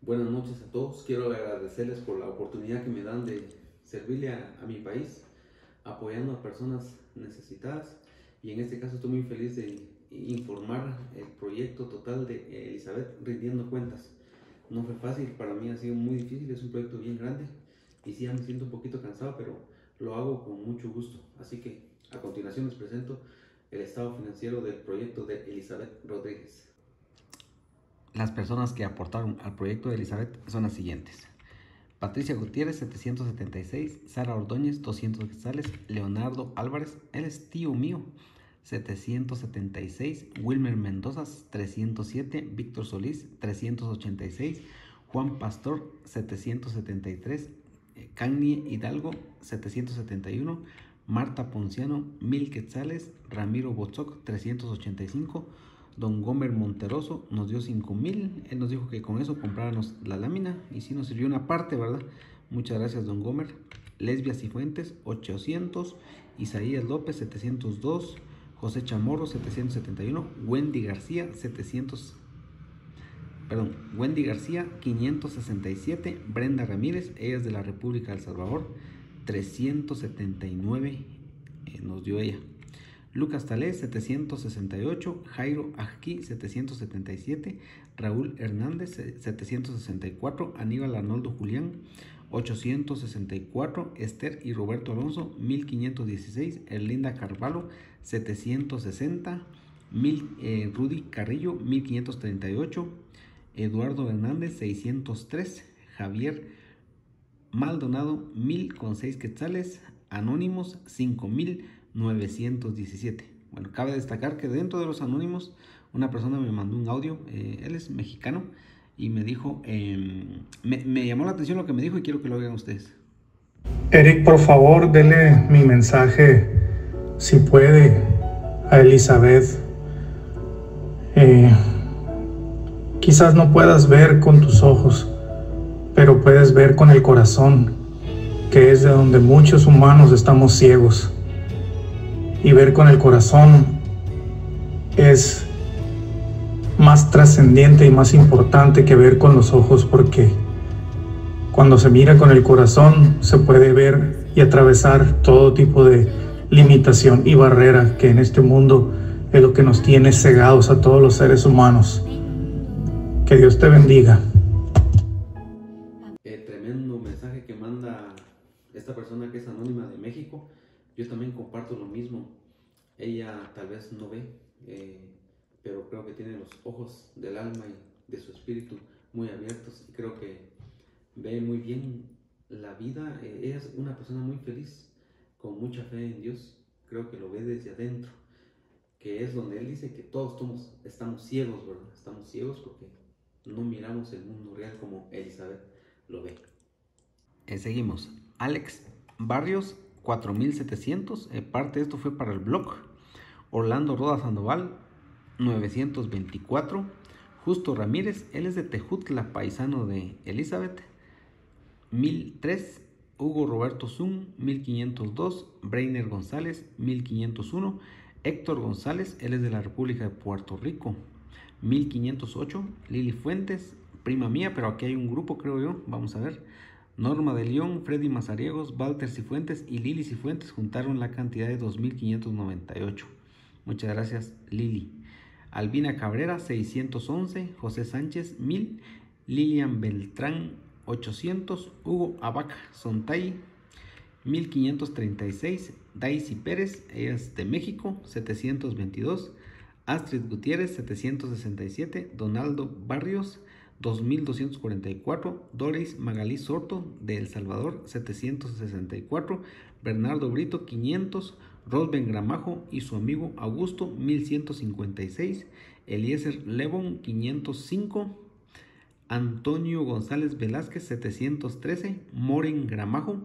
Buenas noches a todos. Quiero agradecerles por la oportunidad que me dan de servirle a mi país, apoyando a personas necesitadas. Y en este caso estoy muy feliz de informar el proyecto total de Elizabeth rindiendo cuentas. No fue fácil, para mí ha sido muy difícil, es un proyecto bien grande y sí, ya me siento un poquito cansado, pero lo hago con mucho gusto. Así que a continuación les presento el estado financiero del proyecto de Elizabeth Rodríguez. Las personas que aportaron al proyecto de Elizabeth son las siguientes: Patricia Gutiérrez, 776, Sara Ordóñez, 200 quetzales, Leonardo Álvarez, él es tío mío, 776, Wilmer Mendoza, 307, Víctor Solís, 386, Juan Pastor, 773, Cagni Hidalgo, 771, Marta Ponciano, 1000 quetzales, Ramiro Botzoc, 385, Don Gomer Monteroso nos dio 5000. Él nos dijo que con eso compráramos la lámina y sí nos sirvió una parte, ¿verdad? Muchas gracias, Don Gomer. Lesbia Cifuentes, 800. Isaías López, 702. José Chamorro, 771. Wendy García, 567. Brenda Ramírez, ella es de la República de El Salvador, 379 nos dio ella. Lucas Talés, 768, Jairo Ajqui, 777, Raúl Hernández, 764, Aníbal Arnoldo Julián, 864, Esther y Roberto Alonso, 1516, Erlinda Carvalho, 760, Rudy Carrillo, 1538, Eduardo Hernández, 603, Javier Maldonado, 1000,6 quetzales, Anónimos, 5917. Bueno, cabe destacar que dentro de los anónimos, una persona me mandó un audio, él es mexicano, y me dijo, me llamó la atención lo que me dijo y quiero que lo vean ustedes. Eric, por favor, dele mi mensaje, si puede, a Elizabeth. Quizás no puedas ver con tus ojos, pero puedes ver con el corazón, que es de donde muchos humanos estamos ciegos. Y ver con el corazón es más trascendiente y más importante que ver con los ojos, porque cuando se mira con el corazón se puede ver y atravesar todo tipo de limitación y barrera que en este mundo es lo que nos tiene cegados a todos los seres humanos. Que Dios te bendiga. Tremendo mensaje que manda esta persona que es anónima de México. Yo también comparto lo mismo. Ella tal vez no ve, pero creo que tiene los ojos del alma y de su espíritu muy abiertos y creo que ve muy bien la vida. Ella es una persona muy feliz, con mucha fe en Dios. Creo que lo ve desde adentro, que es donde él dice que todos estamos ciegos, ¿verdad? Estamos ciegos porque no miramos el mundo real como Elizabeth lo ve. Seguimos. Alex Barrios, 4700. Parte de esto fue para el blog. Orlando Roda Sandoval, 924. Justo Ramírez, él es de Tejutla, paisano de Elizabeth, 1003. Hugo Roberto Zum, 1502. Breiner González, 1501. Héctor González, él es de la República de Puerto Rico, 1508. Lili Fuentes, prima mía, pero aquí hay un grupo, creo yo, vamos a ver. Norma de León, Freddy Mazariegos, Walter Cifuentes y Lili Cifuentes juntaron la cantidad de 2598. Muchas gracias, Lili. Albina Cabrera, 611. José Sánchez, 1000. Lilian Beltrán, 800. Hugo Abac Sontay, 1536. Daisy Pérez, ella es de México, 722. Astrid Gutiérrez, 767. Donaldo Barrios, 2244. Doris Magalí Sorto, de El Salvador, 764. Bernardo Brito, 500. Rosben Gramajo y su amigo Augusto, 1156. Eliezer Levon, 505. Antonio González Velázquez, 713. Moren Gramajo,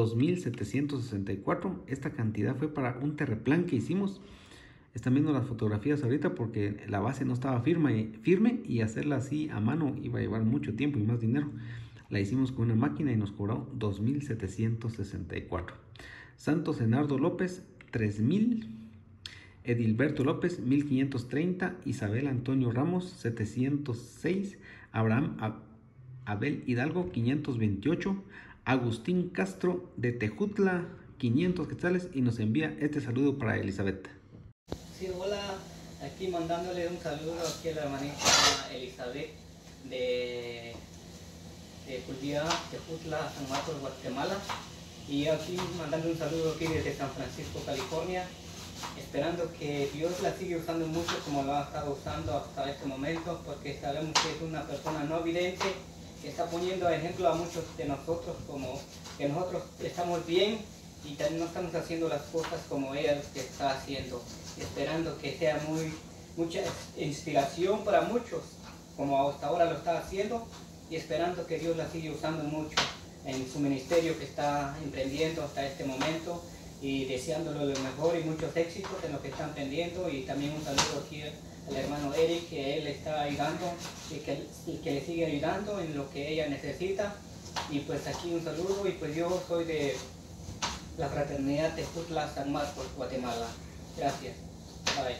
2764. Esta cantidad fue para un terreplan que hicimos. Están viendo las fotografías ahorita porque la base no estaba firme y hacerla así a mano iba a llevar mucho tiempo y más dinero. La hicimos con una máquina y nos cobró 2764. Santos Enardo López, 3000. Edilberto López, 1530. Isabel Antonio Ramos, 706. Abraham Abel Hidalgo 528, Agustín Castro de Tejutla 500 quetzales y nos envía este saludo para Elizabeth. Sí, hola, aquí mandándole un saludo aquí a la hermanita Elizabeth de Culvía, Tejutla, San Marcos, Guatemala. Y aquí mandando un saludo aquí desde San Francisco, California, esperando que Dios la siga usando mucho como lo ha estado usando hasta este momento, porque sabemos que es una persona no vidente, que está poniendo ejemplo a muchos de nosotros, como que nosotros estamos bien y también no estamos haciendo las cosas como ella que está haciendo, esperando que sea mucha inspiración para muchos, como hasta ahora lo está haciendo, y esperando que Dios la siga usando mucho en su ministerio que está emprendiendo hasta este momento, y deseándole lo mejor y muchos éxitos en lo que están emprendiendo. Y también un saludo aquí al hermano Eric, que él está ayudando y que le sigue ayudando en lo que ella necesita. Y pues aquí un saludo, y pues yo soy de la fraternidad de Tejutla, San Marcos, Guatemala. Gracias. Bye.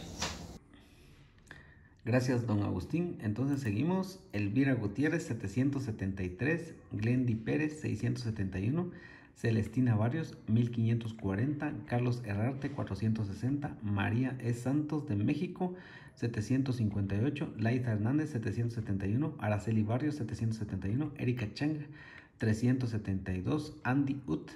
Gracias, don Agustín. Entonces seguimos. Elvira Gutiérrez 773, Glendy Pérez 671, Celestina Barrios 1540, Carlos Herrarte 460, María E. Santos de México 758, Laida Hernández 771, Araceli Barrios 771, Erika Chang 372, Andy Ut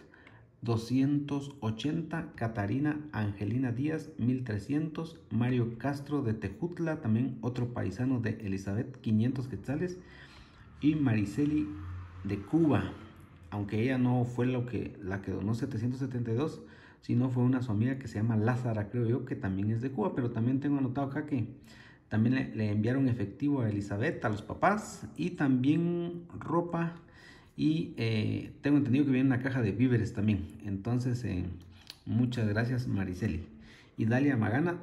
280, Catarina Angelina Díaz 1300, Mario Castro de Tejutla, también otro paisano de Elizabeth 500 quetzales, y Mariceli de Cuba, aunque ella no fue la que donó 772, sino fue una su amiga que se llama Lázara, creo yo, que también es de Cuba. Pero también tengo anotado acá que también le enviaron efectivo a Elizabeth, a los papás, y también ropa, y tengo entendido que viene una caja de víveres también. Entonces muchas gracias, Mariceli. Y Dalia Magana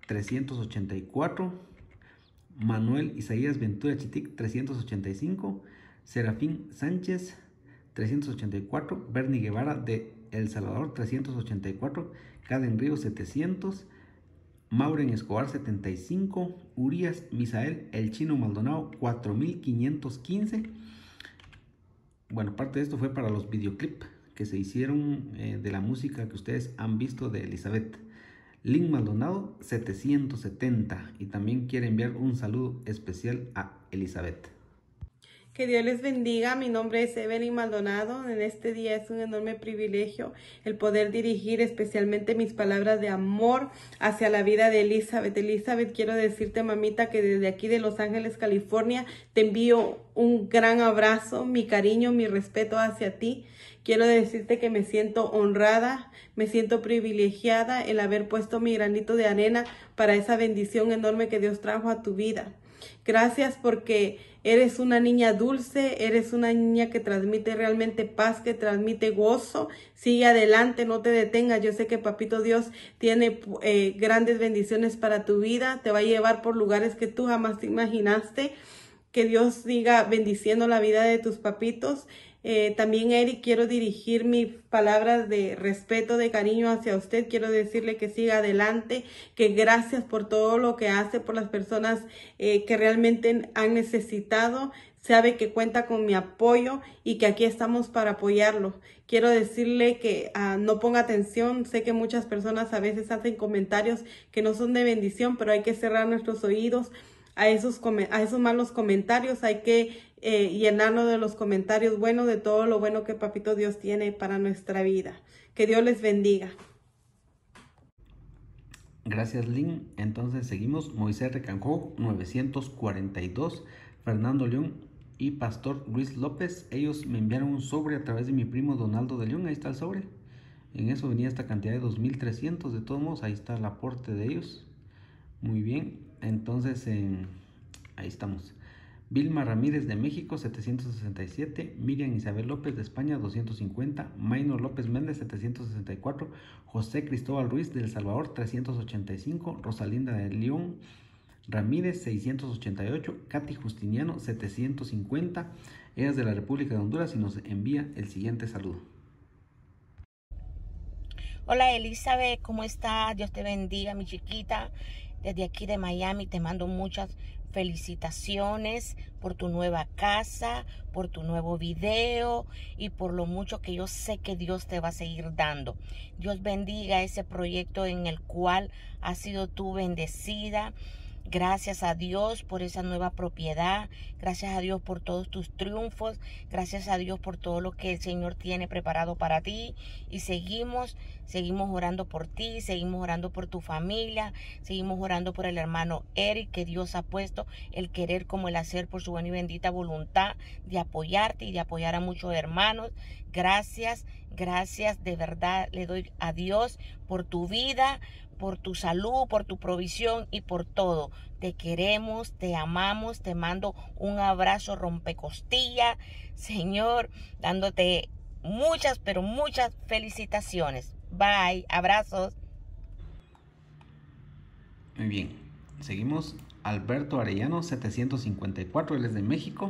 384, Manuel Isaías Ventura Chitic 385, Serafín Sánchez 384, Bernie Guevara de El Salvador 384, Caden Río 700, Mauren Escobar 75, Urias Misael El Chino Maldonado 4515. Bueno, parte de esto fue para los videoclips que se hicieron de la música que ustedes han visto de Elizabeth. Lynn Maldonado 770, y también quiere enviar un saludo especial a Elizabeth. Que Dios les bendiga. Mi nombre es Evelyn Maldonado. En este día es un enorme privilegio el poder dirigir especialmente mis palabras de amor hacia la vida de Elizabeth. Elizabeth, quiero decirte, mamita, que desde aquí de Los Ángeles, California, te envío un gran abrazo, mi cariño, mi respeto hacia ti. Quiero decirte que me siento honrada, me siento privilegiada el haber puesto mi granito de arena para esa bendición enorme que Dios trajo a tu vida. Gracias porque eres una niña dulce, eres una niña que transmite realmente paz, que transmite gozo. Sigue adelante, no te detengas. Yo sé que Papito Dios tiene grandes bendiciones para tu vida. Te va a llevar por lugares que tú jamás te imaginaste. Que Dios siga bendiciendo la vida de tus papitos. También, Eric, quiero dirigir mis palabras de respeto, de cariño hacia usted. Quiero decirle que siga adelante, que gracias por todo lo que hace por las personas que realmente han necesitado. Sabe que cuenta con mi apoyo y que aquí estamos para apoyarlo. Quiero decirle que no ponga atención. Sé que muchas personas a veces hacen comentarios que no son de bendición, pero hay que cerrar nuestros oídos a esos malos comentarios. Hay que llenarnos de los comentarios buenos, de todo lo bueno que Papito Dios tiene para nuestra vida. Que Dios les bendiga. Gracias, Lynn. Entonces seguimos. Moisés Recancó 942, Fernando León y Pastor Luis López. Ellos me enviaron un sobre a través de mi primo Donaldo de León. Ahí está el sobre. En eso venía esta cantidad de 2,300. De todos modos, ahí está el aporte de ellos. Muy bien. Entonces ahí estamos. Vilma Ramírez de México 767, Miriam Isabel López de España 250, Maynor López Méndez 764, José Cristóbal Ruiz de El Salvador 385, Rosalinda de León Ramírez 688, Katy Justiniano 750. Ella es de la República de Honduras y nos envía el siguiente saludo. Hola Elizabeth, ¿cómo estás? Dios te bendiga, mi chiquita. Desde aquí de Miami te mando muchas felicitaciones por tu nueva casa, por tu nuevo video y por lo mucho que yo sé que Dios te va a seguir dando. Dios bendiga ese proyecto en el cual has sido tú bendecida. Gracias a Dios por esa nueva propiedad. Gracias a Dios por todos tus triunfos. Gracias a Dios por todo lo que el Señor tiene preparado para ti. Y seguimos orando por ti. Seguimos orando por tu familia. Seguimos orando por el hermano Eric, que Dios ha puesto el querer como el hacer por su buena y bendita voluntad de apoyarte y de apoyar a muchos hermanos. Gracias, gracias. De verdad le doy a Dios por tu vida, por tu salud, por tu provisión y por todo. Te queremos, te amamos, te mando un abrazo rompecostilla, Señor, dándote muchas, pero muchas felicitaciones. Bye, abrazos. Muy bien, seguimos. Alberto Arellano, 754, él es de México.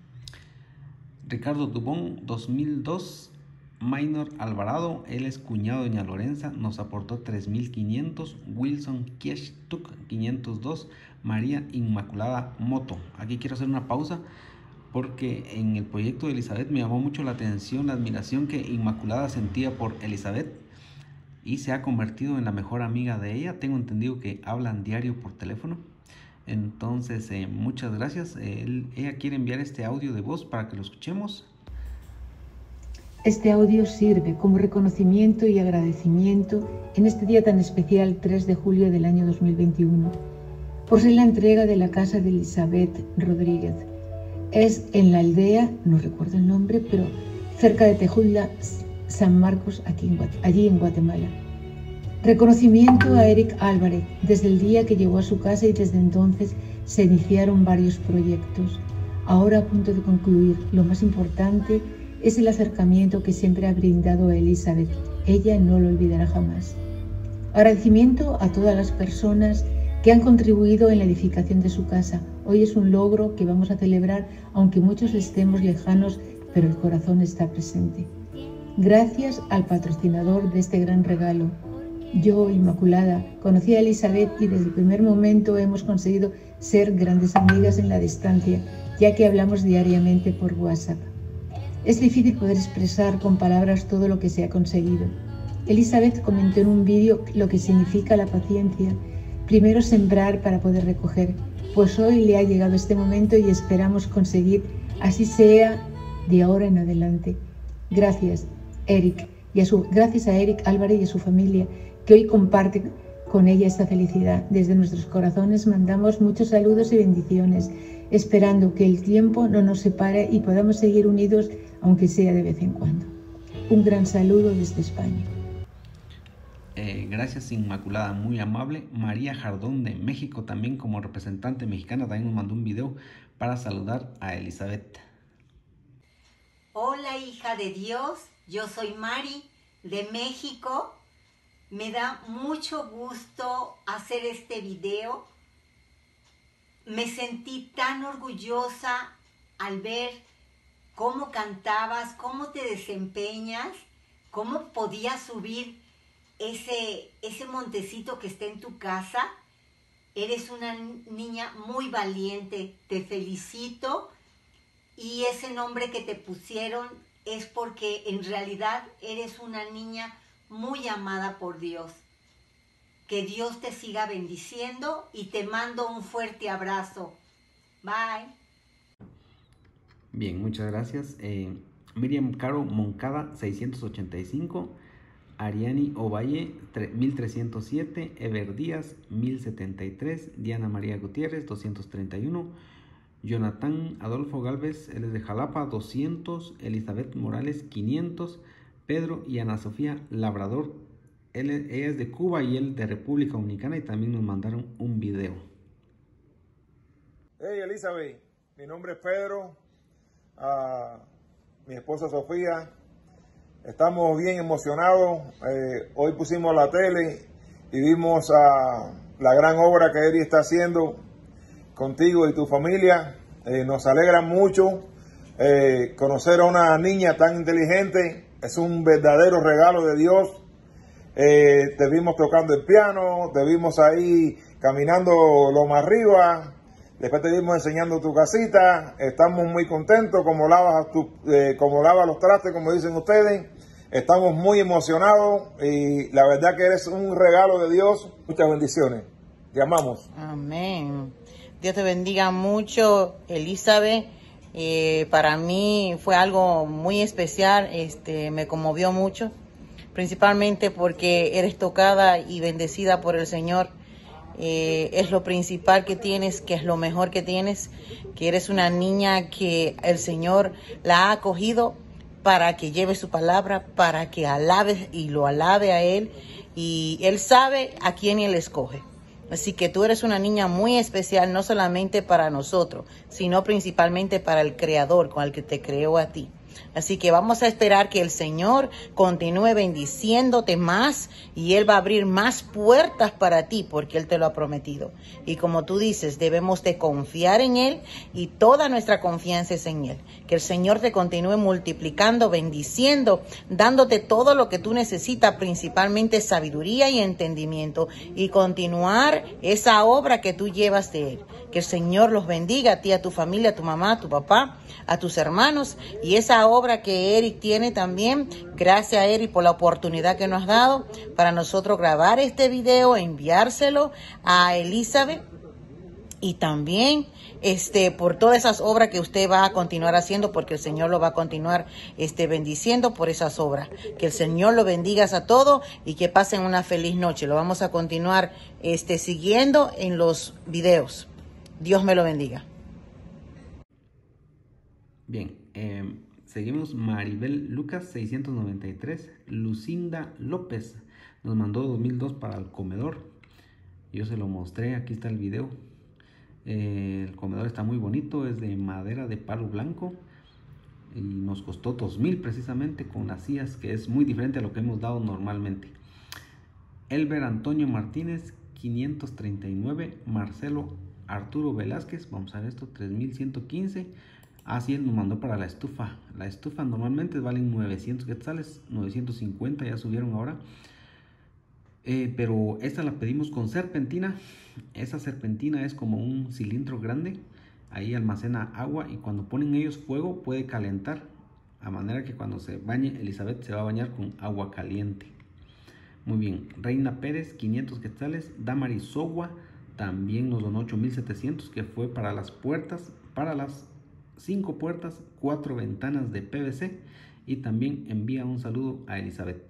Ricardo Dubón, 2002. Maynor Alvarado, él es cuñado de doña Lorenza, nos aportó 3,500. Wilson Kieshtuk, 502. María Inmaculada Moto. Aquí quiero hacer una pausa porque en el proyecto de Elizabeth me llamó mucho la atención la admiración que Inmaculada sentía por Elizabeth y se ha convertido en la mejor amiga de ella. Tengo entendido que hablan diario por teléfono. Entonces, muchas gracias. Ella quiere enviar este audio de voz para que lo escuchemos. Este audio sirve como reconocimiento y agradecimiento en este día tan especial, 3 de julio del año 2021, por ser la entrega de la casa de Elizabeth Rodríguez. Es en la aldea, no recuerdo el nombre, pero cerca de Tejutla, San Marcos, allí en Guatemala. Reconocimiento a Eric Álvarez, desde el día que llegó a su casa y desde entonces se iniciaron varios proyectos. Ahora a punto de concluir, lo más importante es el acercamiento que siempre ha brindado a Elizabeth. Ella no lo olvidará jamás. Agradecimiento a todas las personas que han contribuido en la edificación de su casa. Hoy es un logro que vamos a celebrar, aunque muchos estemos lejanos, pero el corazón está presente. Gracias al patrocinador de este gran regalo. Yo, Inmaculada, conocí a Elizabeth y desde el primer momento hemos conseguido ser grandes amigas en la distancia, ya que hablamos diariamente por WhatsApp. Es difícil poder expresar con palabras todo lo que se ha conseguido. Elizabeth comentó en un vídeo lo que significa la paciencia. Primero sembrar para poder recoger. Pues hoy le ha llegado este momento y esperamos conseguir, así sea, de ahora en adelante. Gracias, Eric, gracias a Eric Álvarez y a su familia, que hoy comparten con ella esta felicidad. Desde nuestros corazones mandamos muchos saludos y bendiciones, esperando que el tiempo no nos separe y podamos seguir unidos, aunque sea de vez en cuando. Un gran saludo desde España. Gracias, Inmaculada, muy amable. María Jardón de México, también como representante mexicana, también nos mandó un video para saludar a Elizabeth. Hola, hija de Dios, yo soy Mari de México. Me da mucho gusto hacer este video. Me sentí tan orgullosa al ver cómo cantabas, cómo te desempeñas, cómo podías subir ese montecito que está en tu casa. Eres una niña muy valiente, te felicito. Y ese nombre que te pusieron es porque en realidad eres una niña muy amada por Dios. Que Dios te siga bendiciendo y te mando un fuerte abrazo. Bye. Bien, muchas gracias. Miriam Caro Moncada, 685. Ariani Ovalle, 1307. Ever Díaz, 1073. Diana María Gutiérrez, 231. Jonathan Adolfo Galvez, él es de Jalapa, 200. Elizabeth Morales, 500. Pedro y Ana Sofía Labrador, ella es de Cuba y él de República Dominicana, y también nos mandaron un video. Hey Elizabeth, mi nombre es Pedro, mi esposa Sofía, estamos bien emocionados. Hoy pusimos la tele y vimos la gran obra que Eri está haciendo contigo y tu familia. Nos alegra mucho conocer a una niña tan inteligente. Es un verdadero regalo de Dios. Te vimos tocando el piano, te vimos ahí caminando lo más arriba, Después te vimos enseñando tu casita. Estamos muy contentos como lavas los trastes, como dicen ustedes. Estamos muy emocionados y la verdad que eres un regalo de Dios. Muchas bendiciones. Te amamos. Amén. Dios te bendiga mucho, Elizabeth. Para mí fue algo muy especial. Me conmovió mucho, principalmente porque eres tocada y bendecida por el Señor. Es lo principal que tienes, que es lo mejor que tienes, que eres una niña que el Señor la ha acogido para que lleve su palabra, para que alabe y lo alabe a Él, y Él sabe a quién Él escoge. Así que tú eres una niña muy especial, no solamente para nosotros, sino principalmente para el Creador con el que te creó a ti. Así que vamos a esperar que el Señor continúe bendiciéndote más y Él va a abrir más puertas para ti porque Él te lo ha prometido. Y como tú dices, debemos de confiar en Él y toda nuestra confianza es en Él. Que el Señor te continúe multiplicando, bendiciendo, dándote todo lo que tú necesitas, principalmente sabiduría y entendimiento, y continuar esa obra que tú llevas de Él. Que el Señor los bendiga a ti, a tu familia, a tu mamá, a tu papá, a tus hermanos, y esa obra que Eric tiene también. Gracias a Eric por la oportunidad que nos ha dado para nosotros grabar este video, enviárselo a Elizabeth, y también por todas esas obras que usted va a continuar haciendo, porque el Señor lo va a continuar bendiciendo por esas obras. Que el Señor lo bendiga a todos y que pasen una feliz noche. Lo vamos a continuar siguiendo en los videos. Dios me lo bendiga. Bien, seguimos. Maribel Lucas 693. Lucinda López nos mandó 2002 para el comedor. Yo se lo mostré, aquí está el video. El comedor está muy bonito, es de madera de palo blanco y nos costó 2000 precisamente, con las sillas, que es muy diferente a lo que hemos dado normalmente. Elber Antonio Martínez 539. Marcelo Arturo Velázquez, vamos a ver esto, 3115. Así él nos mandó para la estufa. La estufa normalmente valen 900 quetzales, 950 ya subieron ahora. Pero esta la pedimos con serpentina. Esa serpentina es como un cilindro grande. Ahí almacena agua y cuando ponen ellos fuego puede calentar. A manera que cuando se bañe Elizabeth se va a bañar con agua caliente. Muy bien. Reina Pérez 500 quetzales. Damaris Sogua también nos donó 8700, que fue para las puertas, para las 5 puertas, 4 ventanas de PVC, y también envía un saludo a Elizabeth.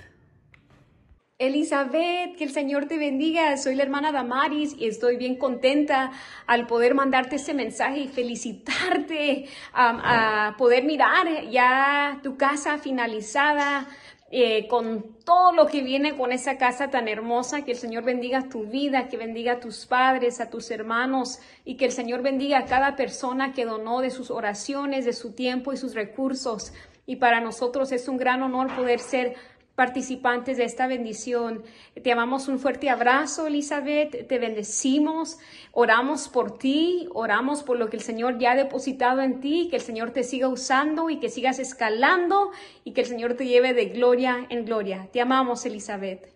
Elizabeth, que el Señor te bendiga. Soy la hermana Damaris y estoy bien contenta al poder mandarte este mensaje y felicitarte a poder mirar ya tu casa finalizada, con todo lo que viene con esa casa tan hermosa. Que el Señor bendiga tu vida, que bendiga a tus padres, a tus hermanos, y que el Señor bendiga a cada persona que donó de sus oraciones, de su tiempo y sus recursos. Y para nosotros es un gran honor poder ser participantes de esta bendición. Te amamos, un fuerte abrazo, Elizabeth, te bendecimos, oramos por ti, oramos por lo que el Señor ya ha depositado en ti, que el Señor te siga usando y que sigas escalando y que el Señor te lleve de gloria en gloria. Te amamos, Elizabeth.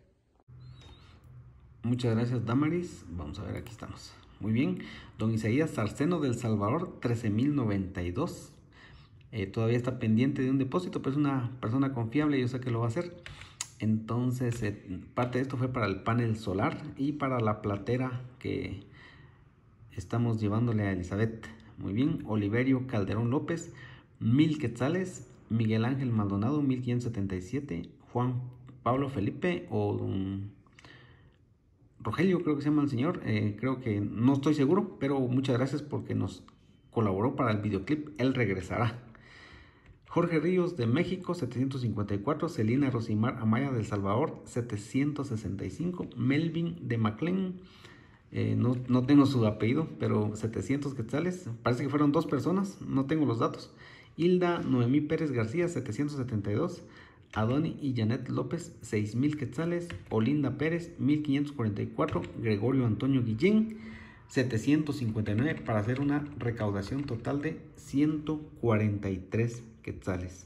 Muchas gracias, Damaris. Vamos a ver, aquí estamos. Muy bien. Don Isaías Sarceno del Salvador, 13,092. Todavía está pendiente de un depósito, pero es una persona confiable, yo sé que lo va a hacer. Entonces, parte de esto fue para el panel solar y para la platera que estamos llevándole a Elizabeth. Muy bien. Oliverio Calderón López, 1000 quetzales. Miguel Ángel Maldonado, 1577. Juan Pablo Felipe o don Rogelio, creo que se llama el señor. Creo que no estoy seguro, pero muchas gracias porque nos colaboró para el videoclip Él Regresará. Jorge Ríos de México, 754. Celina Rosimar Amaya del Salvador, 765. Melvin de McLean, no tengo su apellido, pero 700 quetzales. Parece que fueron 2 personas, no tengo los datos. Hilda Noemí Pérez García, 772. Adoni y Janet López, 6,000 quetzales. Olinda Pérez, 1544. Gregorio Antonio Guillén, 759, para hacer una recaudación total de 143 quetzales.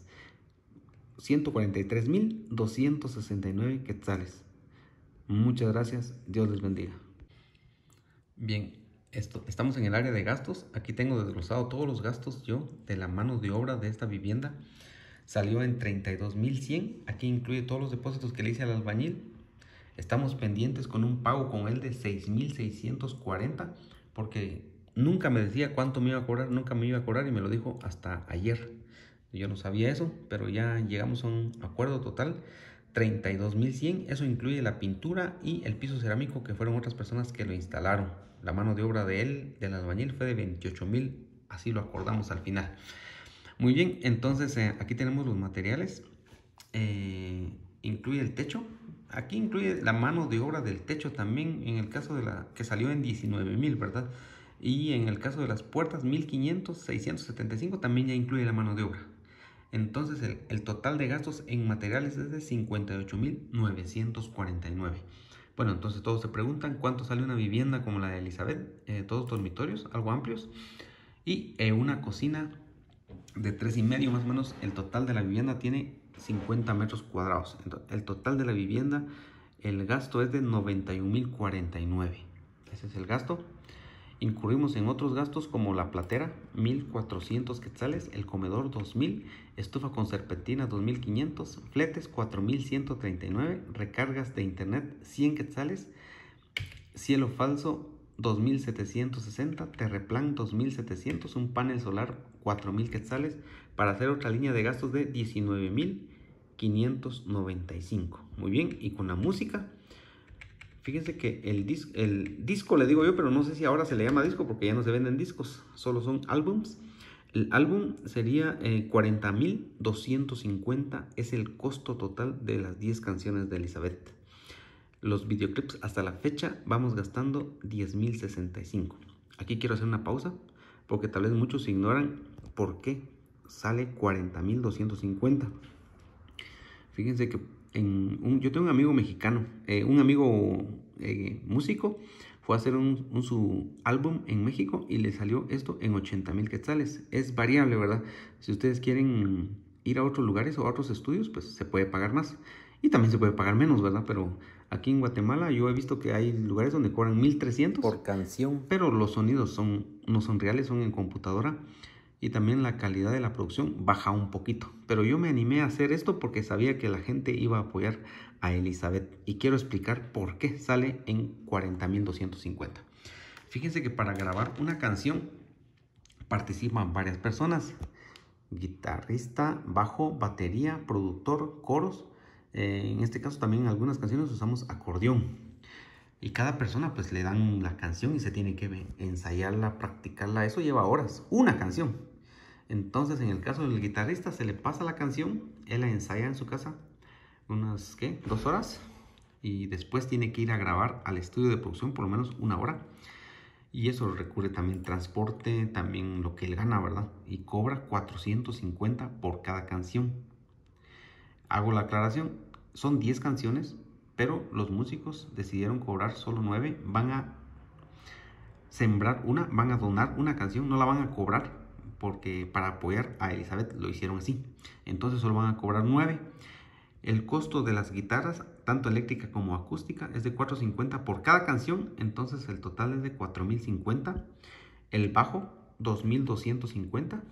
143,269 quetzales. Muchas gracias. Dios les bendiga. Bien, Estamos en el área de gastos. Aquí tengo desglosado todos los gastos yo de la mano de obra de esta vivienda. Salió en 32,100. Aquí incluye todos los depósitos que le hice al albañil. Estamos pendientes con un pago con él de 6,640 porque nunca me decía cuánto me iba a cobrar, nunca me iba a cobrar y me lo dijo hasta ayer. Yo no sabía eso, pero ya llegamos a un acuerdo total. 32,100, eso incluye la pintura y el piso cerámico que fueron otras personas que lo instalaron. La mano de obra de él, del albañil, fue de 28,000, así lo acordamos al final. Muy bien, entonces aquí tenemos los materiales. Incluye el techo. Aquí incluye la mano de obra del techo también, en el caso de la que salió en 19,000, ¿verdad? Y en el caso de las puertas, 1,500, 675, también ya incluye la mano de obra. Entonces el total de gastos en materiales es de 58,949. Bueno, entonces todos se preguntan cuánto sale una vivienda como la de Elizabeth, todos dormitorios, algo amplios, y una cocina de 3,5 más o menos. El total de la vivienda tiene 50 metros cuadrados. Entonces, el total de la vivienda, el gasto es de 91,049. Ese es el gasto. Incurrimos en otros gastos como la platera, 1,400 quetzales, el comedor 2,000, estufa con serpentina 2,500, fletes 4,139, recargas de internet 100 quetzales, cielo falso 2,760, terreplan 2,700, un panel solar 4,000 quetzales, para hacer otra línea de gastos de 19,595. Muy bien, y con la música, fíjense que el disco le digo yo, pero no sé si ahora se le llama disco porque ya no se venden discos, solo son álbums. El álbum sería 40,250, es el costo total de las 10 canciones de Elizabeth. Los videoclips hasta la fecha vamos gastando 10,065. Aquí quiero hacer una pausa porque tal vez muchos ignoran por qué sale 40,250. Fíjense que yo tengo un amigo mexicano, un amigo músico, fue a hacer su álbum en México y le salió esto en 80,000 quetzales. Es variable, ¿verdad? Si ustedes quieren ir a otros lugares o a otros estudios, pues se puede pagar más. Y también se puede pagar menos, ¿verdad? Pero aquí en Guatemala yo he visto que hay lugares donde cobran 1,300 por canción. Pero los sonidos no son reales, son en computadora. Y también la calidad de la producción baja un poquito. Pero yo me animé a hacer esto porque sabía que la gente iba a apoyar a Elizabeth. Y quiero explicar por qué sale en 40,250. Fíjense que para grabar una canción participan varias personas. Guitarrista, bajo, batería, productor, coros. En este caso también en algunas canciones usamos acordeón. Y cada persona pues le dan la canción y se tiene que ensayarla, practicarla. Eso lleva horas, una canción. Entonces en el caso del guitarrista se le pasa la canción, él la ensaya en su casa unas 2 horas y después tiene que ir a grabar al estudio de producción por lo menos 1 hora. Y eso requiere también transporte, también lo que él gana, ¿verdad? Y cobra 450 por cada canción. Hago la aclaración, son 10 canciones, pero los músicos decidieron cobrar solo 9. Van a sembrar van a donar una canción, no la van a cobrar porque para apoyar a Elizabeth lo hicieron así. Entonces solo van a cobrar 9. El costo de las guitarras, tanto eléctrica como acústica, es de 450 por cada canción. Entonces el total es de 4,050. El bajo, 2,250.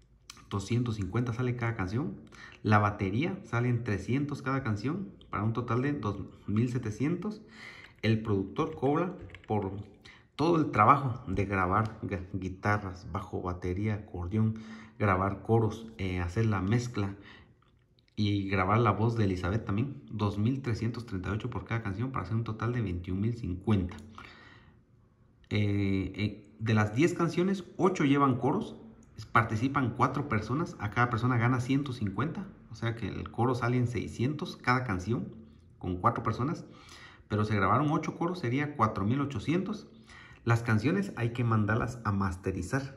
250 sale cada canción. La batería sale en 300 cada canción para un total de 2,700. El productor cobra por todo el trabajo de grabar guitarras, bajo, batería, acordeón, grabar coros, hacer la mezcla y grabar la voz de Elizabeth también. 2,338 por cada canción para hacer un total de 21,050. De las 10 canciones, 8 llevan coros. Participan 4 personas, a cada persona gana 150, o sea que el coro sale en 600 cada canción con 4 personas, pero se grabaron 8 coros, sería 4,800. Las canciones hay que mandarlas a masterizar,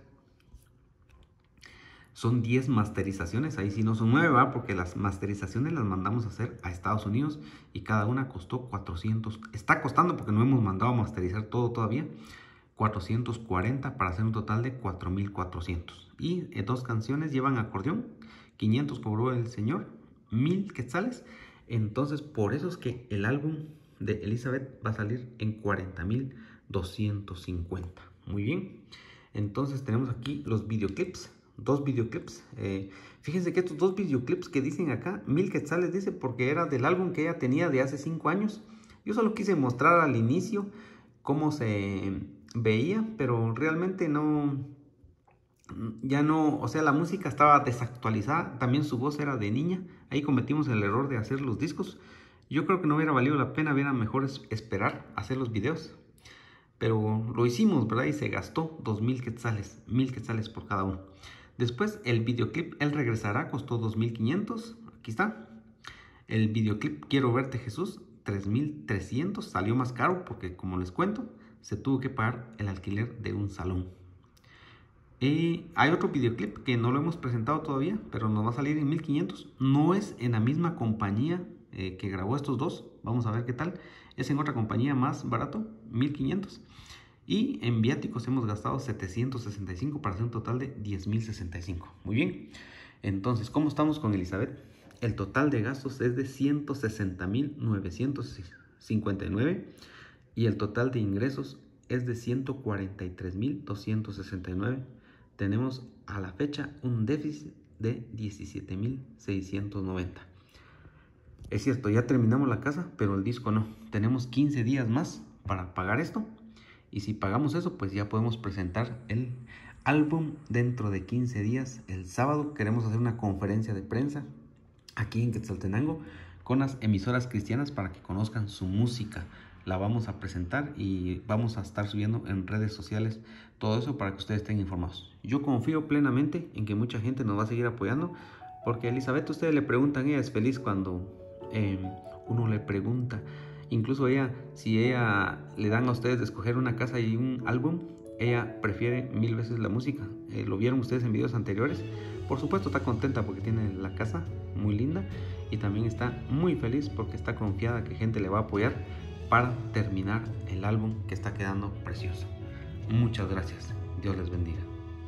son 10 masterizaciones, ahí sí no son 9, ¿verdad? Porque las masterizaciones las mandamos a hacer a Estados Unidos y cada una costó 400, está costando porque no hemos mandado a masterizar todo todavía, 440 para hacer un total de 4,400. Y 2 canciones llevan acordeón, 500 cobró el señor, 1,000 quetzales. Entonces por eso es que el álbum de Elizabeth va a salir en 40,250. Muy bien. Entonces tenemos aquí los videoclips. 2 videoclips. Fíjense que estos 2 videoclips que dicen acá, 1000 quetzales dice, porque era del álbum que ella tenía de hace 5 años. Yo solo quise mostrar al inicio cómo se veía, pero realmente no, ya no, o sea, la música estaba desactualizada, también su voz era de niña. Ahí cometimos el error de hacer los discos. Yo creo que no hubiera valido la pena, hubiera mejor esperar a hacer los videos. Pero lo hicimos, ¿verdad? Y se gastó 2000 quetzales, 1000 quetzales por cada uno. Después el videoclip Él Regresará costó 2500, aquí está. El videoclip Quiero Verte Jesús, 3300, salió más caro porque, como les cuento, se tuvo que pagar el alquiler de un salón. Y hay otro videoclip que no lo hemos presentado todavía, pero nos va a salir en 1500. No es en la misma compañía que grabó estos dos. Vamos a ver qué tal. Es en otra compañía más barato, 1500. Y en viáticos hemos gastado 765 para hacer un total de 10.065. Muy bien. Entonces, ¿cómo estamos con Elizabeth? El total de gastos es de 160.959 y el total de ingresos es de 143.269. Tenemos a la fecha un déficit de 17.690. Es cierto, ya terminamos la casa, pero el disco no. Tenemos 15 días más para pagar esto. Y si pagamos eso, pues ya podemos presentar el álbum dentro de 15 días. El sábado queremos hacer una conferencia de prensa aquí en Quetzaltenango con las emisoras cristianas para que conozcan su música. La vamos a presentar y vamos a estar subiendo en redes sociales todo eso para que ustedes estén informados. Yo confío plenamente en que mucha gente nos va a seguir apoyando, porque a Elizabeth ustedes le preguntan, ella es feliz cuando uno le pregunta. Incluso ella, si ella le dan a ustedes de escoger una casa y un álbum, ella prefiere 1000 veces la música. Lo vieron ustedes en videos anteriores. Por supuesto está contenta porque tiene la casa muy linda y también está muy feliz porque está confiada que gente le va a apoyar para terminar el álbum que está quedando precioso. Muchas gracias. Dios les bendiga.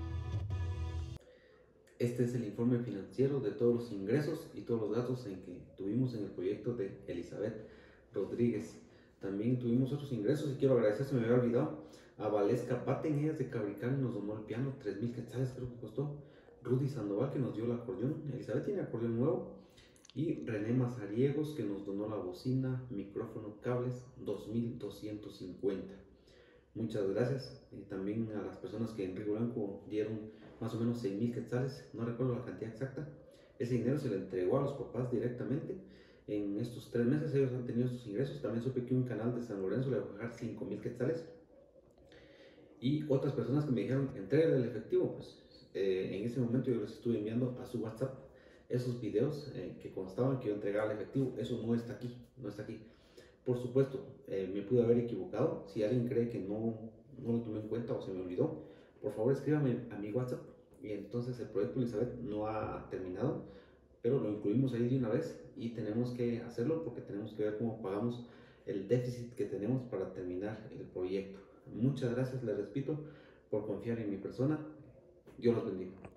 Este es el informe financiero de todos los ingresos y todos los gastos en que tuvimos en el proyecto de Elizabeth Rodríguez. También tuvimos otros ingresos y quiero agradecer, se me había olvidado, a Valesca Paten, ella es de Cabrical, nos donó el piano, 3000 quetzales creo que costó. Rudy Sandoval, que nos dio el acordeón. Elizabeth tiene acordeón nuevo. Y René Mazariegos, que nos donó la bocina, micrófono, cables, 2250. Muchas gracias. Y también a las personas que en Río Blanco dieron más o menos 6000 quetzales, no recuerdo la cantidad exacta. Ese dinero se le entregó a los papás directamente. En estos 3 meses ellos han tenido estos ingresos. También supe que un canal de San Lorenzo le va a pagar 5000 quetzales. Y otras personas que me dijeron, entrega el efectivo, pues en ese momento yo les estuve enviando a su WhatsApp esos videos que constaban que yo entregaba el efectivo. Eso no está aquí, no está aquí. Por supuesto, me pude haber equivocado. Si alguien cree que no lo tomé en cuenta o se me olvidó, por favor escríbame a mi WhatsApp. Y entonces el proyecto Elizabeth no ha terminado, pero lo incluimos ahí de una vez y tenemos que hacerlo porque tenemos que ver cómo pagamos el déficit que tenemos para terminar el proyecto. Muchas gracias, les repito, por confiar en mi persona. Dios los bendiga.